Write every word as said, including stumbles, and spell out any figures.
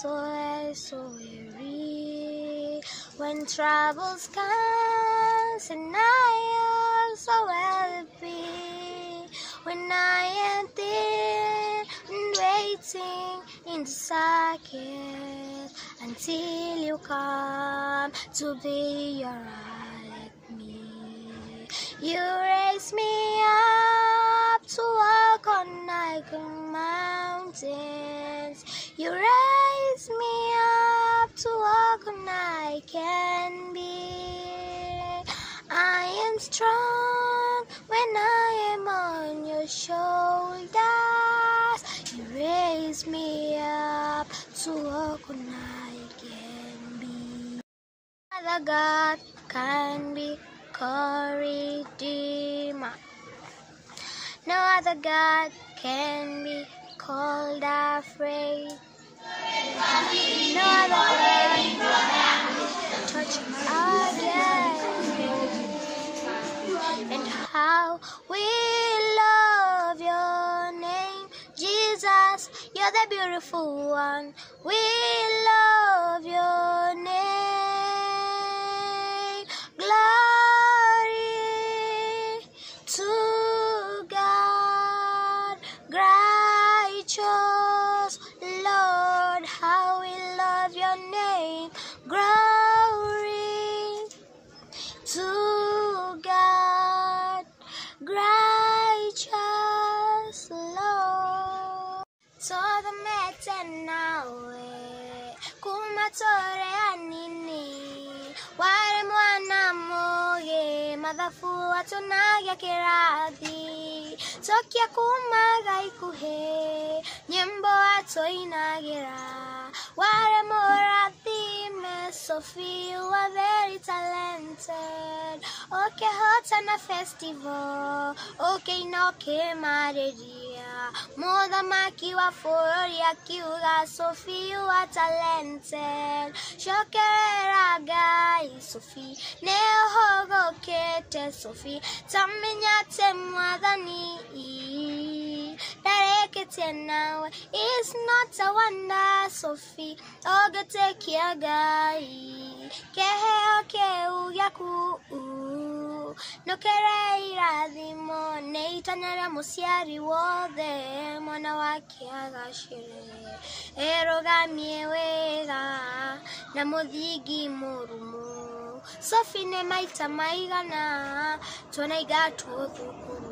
so weary, so weary. When troubles come, and I am so weary. When I am thin and waiting in the circuit until you come to be your right me. You raise me up to walk on like mountains. You raise me up to walk on I can be. I am strong when I am on your shoulders. You raise me up to walk on I can be. Other God can be called Redeemer. No other God can be called afraid. No other God can touch again. And how we love your name, Jesus, you're the beautiful one. We love your name. Glory to God, righteous Lord, how we love your name. Glory to God, righteous Lord. So the mete nawe kumatore anini wale mwana moye madhafu atonaga kirathi tokia kumaga ikuhe nyembo atoinagira wale morathi me Sophie, you are very talented. Okay, hot on a festival. Okay, no ke mareria. Moda maki wa foria kiuga. Sophie, you are talented. Shokera guy, Sophie. Neo hogo kete, Sophie. Taminyate mwadani. Darekete now. It's not a wonder, Sophie. Oga take your guy. Kehe oke uyaku. No kerei radhimo neitanera musiari wothe mwana wake agashire erogamie wega na muthigi murumu Sophie ne maita maigana tona igatu thukuru